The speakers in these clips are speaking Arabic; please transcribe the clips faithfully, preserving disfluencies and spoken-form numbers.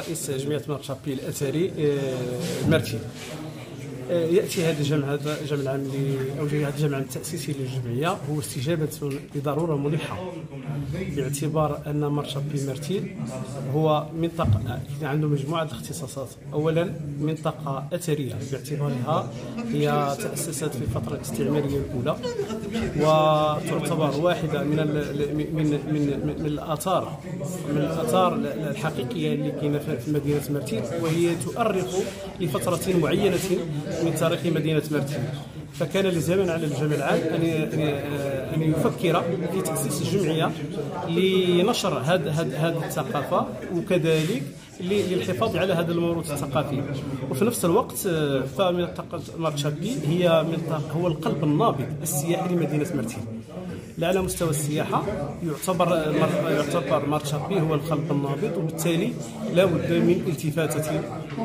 رئيس جمعية مارشابي الأثري مرتين. يأتي هذا الجمع هذا الجمع العام أو هذا الجمع التأسيسي للجمعية هو استجابة لضرورة ملحة، باعتبار أن مارشابي مرتين هو منطقة عنده مجموعة الاختصاصات. أولا منطقة أثرية باعتبارها هي تأسست في الفترة الاستعمارية الأولى، وتعتبر واحدة من من من من الآثار من الآثار الحقيقية اللي كاينة في مدينة مرتين، وهي تؤرخ لفترة معينة من تاريخ مدينة مرتين. فكان لزاما على الجمع العام ان ان يفكر في تاسيس الجمعيه لنشر هذه هذه الثقافه، وكذلك للحفاظ على هذا الموروث الثقافي. وفي نفس الوقت فمنطقه مارشابي هي منطقه هو القلب النابض السياحي لمدينه مرتين. لا على مستوى السياحه يعتبر يعتبر مارشابي هو القلب النابض، وبالتالي لا بد من التفاته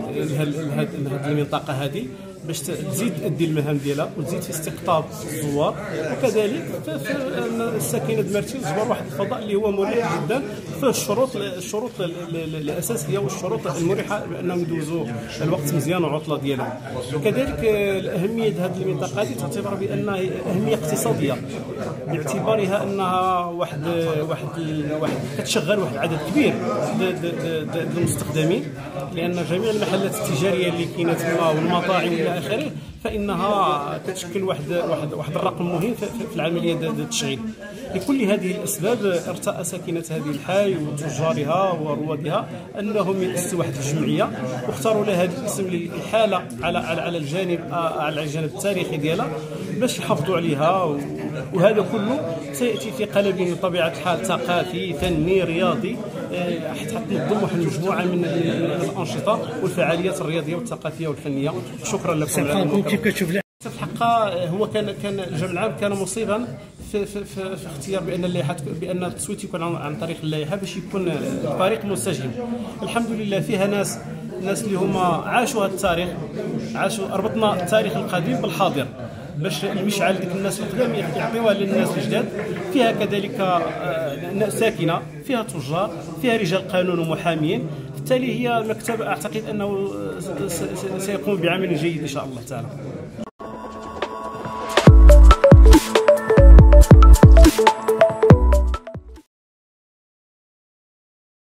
لهذه المنطقه هذه باش تزيد تأدي المهام ديالها وتزيد في استقطاب الزوار، وكذلك الساكنه مرتين تجبر واحد الفضاء اللي هو مريح جدا فيه الشروط الشروط الاساسيه والشروط المريحه بانهم يدوزوا الوقت مزيان وعطله ديالهم. وكذلك الاهميه هذه المنطقه هذه تعتبر بانها اهميه اقتصاديه، باعتبارها انها واحد واحد واحد كتشغل واحد العدد كبير ديال المستخدمين، لان جميع المحلات التجاريه اللي كاينه تما والمطاعم الى اخره فانها كتشكل واحد واحد واحد الرقم مهم في العمليه ديال التشغيل. لكل هذه الاسباب ارتأى ساكنه هذه الحي وتجارها وروادها انهم يأسسوا واحد الجمعيه، واختاروا لها هذا الاسم للحاله على على على الجانب على الجانب التاريخي ديالها باش يحافظوا عليها. وهذا كله سياتي في قالب بطبيعه الحال ثقافي فني رياضي، حتى تنظم واحد المجموعه من الانشطه والفعاليات الرياضيه والثقافيه والفنيه. شكرا لكم. كيف كتشوف في الحقيقه هو كان كان الجمع العام كان مصيبا في, في, في, في اختيار بان اللائحه بان التصويت يكون عن, عن طريق اللائحه باش يكون الفريق منسجم. الحمد لله فيها ناس ناس اللي هما عاشوا هذا التاريخ، عاشوا ربطنا التاريخ القديم بالحاضر باش المشعل ديك الناس القدام يعطيوها للناس الجداد. فيها كذلك ساكنه، فيها تجار، فيها رجال قانون ومحامين، بالتالي هي مكتب اعتقد انه سيقوم بعمل جيد ان شاء الله تعالى.